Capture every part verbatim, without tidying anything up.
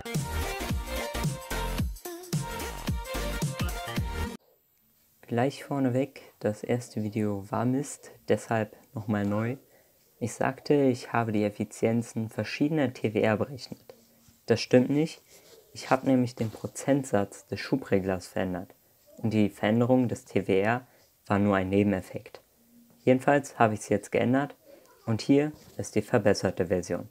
Gleich vorneweg, das erste Video war Mist, deshalb nochmal neu. Ich sagte, ich habe die Effizienzen verschiedener T W R berechnet. Das stimmt nicht, ich habe nämlich den Prozentsatz des Schubreglers verändert und die Veränderung des T W R war nur ein Nebeneffekt. Jedenfalls habe ich es jetzt geändert und hier ist die verbesserte Version.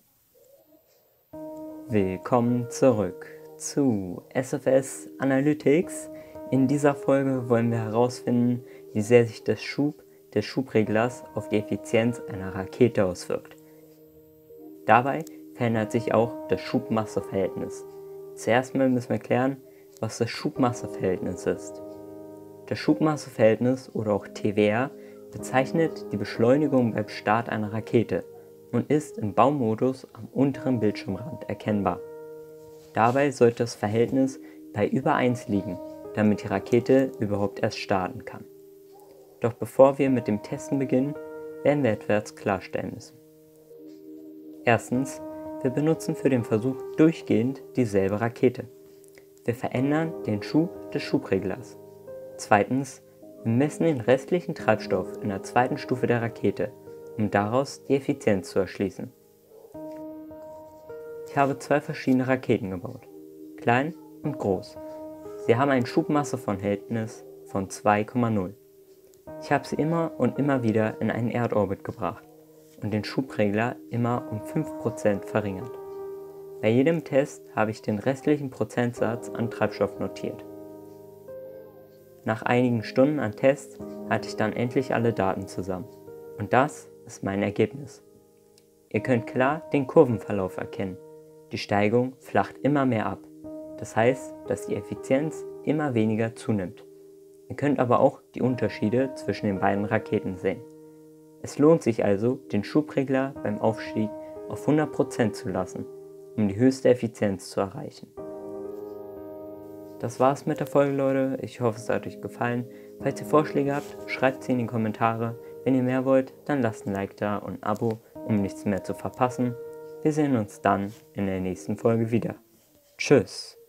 Willkommen zurück zu S F S Analytics. In dieser Folge wollen wir herausfinden, wie sehr sich der Schub des Schubreglers auf die Effizienz einer Rakete auswirkt. Dabei verändert sich auch das Schubmasseverhältnis. Zuerst mal müssen wir klären, was das Schubmasseverhältnis ist. Das Schubmasseverhältnis oder auch T W R bezeichnet die Beschleunigung beim Start einer Rakete und ist im Baumodus am unteren Bildschirmrand erkennbar. Dabei sollte das Verhältnis bei über eins liegen, damit die Rakete überhaupt erst starten kann. Doch bevor wir mit dem Testen beginnen, werden wir etwas klarstellen müssen. Erstens, wir benutzen für den Versuch durchgehend dieselbe Rakete. Wir verändern den Schub des Schubreglers. Zweitens, wir messen den restlichen Treibstoff in der zweiten Stufe der Rakete, um daraus die Effizienz zu erschließen. Ich habe zwei verschiedene Raketen gebaut, klein und groß. Sie haben ein Schubmasseverhältnis von zwei Komma null. Ich habe sie immer und immer wieder in einen Erdorbit gebracht und den Schubregler immer um fünf Prozent verringert. Bei jedem Test habe ich den restlichen Prozentsatz an Treibstoff notiert. Nach einigen Stunden an Tests hatte ich dann endlich alle Daten zusammen. Und das ist mein Ergebnis. Ihr könnt klar den Kurvenverlauf erkennen. Die Steigung flacht immer mehr ab. Das heißt, dass die Effizienz immer weniger zunimmt. Ihr könnt aber auch die Unterschiede zwischen den beiden Raketen sehen. Es lohnt sich also, den Schubregler beim Aufstieg auf hundert Prozent zu lassen, um die höchste Effizienz zu erreichen. Das war's mit der Folge, Leute. Ich hoffe, es hat euch gefallen. Falls ihr Vorschläge habt, schreibt sie in die Kommentare. Wenn ihr mehr wollt, dann lasst ein Like da und ein Abo, um nichts mehr zu verpassen. Wir sehen uns dann in der nächsten Folge wieder. Tschüss!